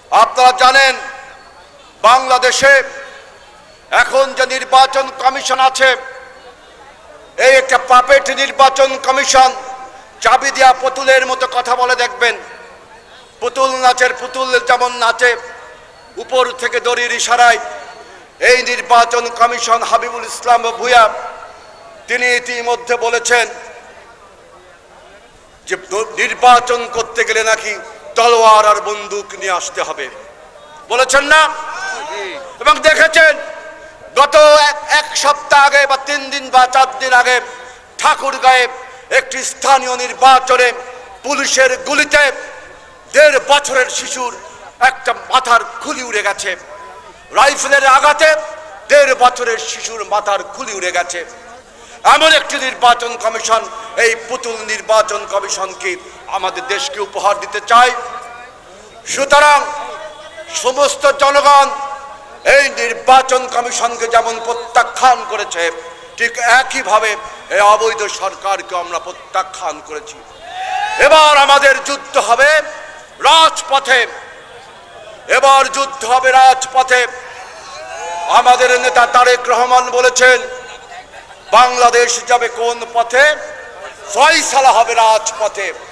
আপনারা জানেন বাংলাদেশে এখন যে নির্বাচন কমিশন আছে, এই একটা পাপেট নির্বাচন কমিশন। চাবি দেওয়া পুতুলের মতো কথা বলে দেখবেন। পুতুল নাচের পুতুল যেমন নাচে উপর থেকে দড়ির ইশারায়, এই নির্বাচন কমিশন হাবিবুল ইসলাম ভূঁইয়া তিনি ইতিমধ্যে বলেছেন যে নির্বাচন করতে গেলে নাকি তলোয়ার আর বন্দুক নিয়ে আসতে হবে, বলেছেন না? এবং দেখেছেন গত এক সপ্তাহ আগে বা 3 দিন বা 4 দিন আগে ঠাকুরগাঁয়ে একটি স্থানীয় নির্বাচনে পুলিশের গুলিতে 1.5 বছরের শিশুর একটা মাথার খুলি উড়ে গেছে। রাইফেলের আঘাতে 1.5 বছরের শিশুর মাথার খুলি উড়ে গেছে। এমন একটি নির্বাচন কমিশন, এই পুতুল নির্বাচন কমিশনকে আমাদের দেশকে উপহার দিতে চায়। সুতরাং সমস্ত জনগণ এই নির্বাচন কমিশনকে যেমন প্রত্যাখ্যান করেছে, ঠিক একইভাবে এই অবৈধ সরকারকে আমরা প্রত্যাখ্যান করেছি। এবার আমাদের যুদ্ধ হবে রাজপথে, এবার যুদ্ধ হবে রাজপথে। আমাদের নেতা তারেক রহমান বলেছেন বাংলাদেশ যাবে কোন পথে, ফয়সালা হবে রাজপথে।